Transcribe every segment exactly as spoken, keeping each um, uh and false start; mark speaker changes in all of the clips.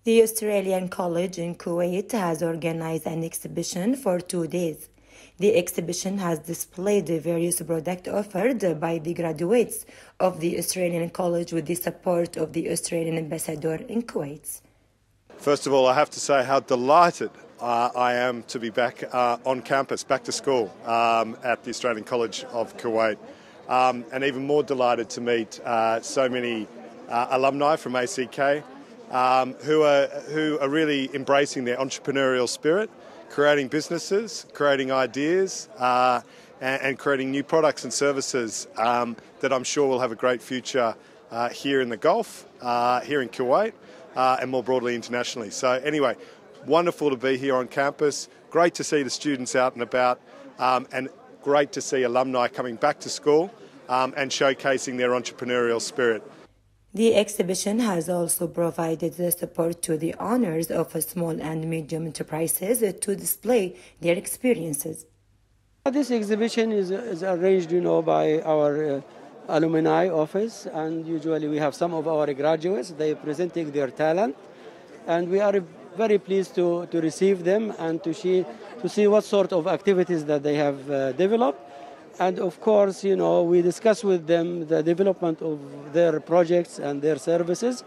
Speaker 1: The Australian College in Kuwait has organized an exhibition for two days. The exhibition has displayed the various products offered by the graduates of the Australian College with the support of the Australian Ambassador in Kuwait.
Speaker 2: First of all, I have to say how delighted uh, I am to be back uh, on campus, back to school um, at the Australian College of Kuwait. Um, and even more delighted to meet uh, so many uh, alumni from A C K um, who are, who are really embracing their entrepreneurial spirit, creating businesses, creating ideas, uh, and, and creating new products and services um, that I'm sure will have a great future uh, here in the Gulf, uh, here in Kuwait, uh, and more broadly internationally. So anyway, wonderful to be here on campus, great to see the students out and about, um, and great to see alumni coming back to school um, and showcasing their entrepreneurial spirit.
Speaker 1: The exhibition has also provided the support to the owners of small and medium enterprises to display their experiences.
Speaker 3: This exhibition is, is arranged, you know, by our uh, alumni office, and usually we have some of our graduates. They are presenting their talent, and we are very pleased to, to receive them and to see, to see what sort of activities that they have uh, developed. And of course, you know, we discuss with them the development of their projects and their services.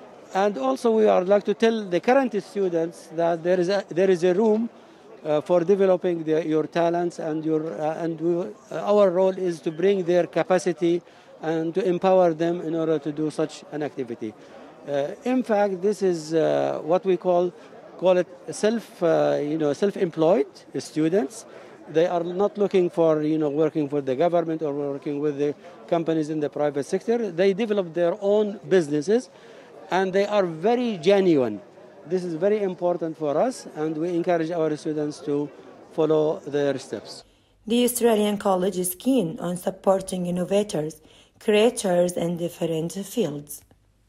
Speaker 3: And also we are like to tell the current students that there is a, there is a room uh, for developing the, your talents, and, your, uh, and we, uh, our role is to bring their capacity and to empower them in order to do such an activity. Uh, in fact, this is uh, what we call, call it self, uh, you know, self-employed students. They are not looking for, you know, working for the government or working with the companies in the private sector. They develop their own businesses, and they are very genuine. This is very important for us, and we encourage our students to follow their steps.
Speaker 1: The Australian College is keen on supporting innovators, creators in different fields.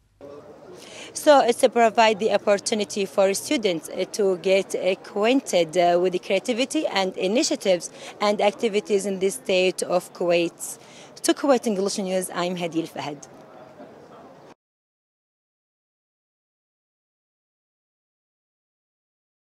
Speaker 1: So it's to provide the opportunity for students to get acquainted with the creativity and initiatives and activities in the state of Kuwait. To Kuwait English News, I'm Hadil Fahad.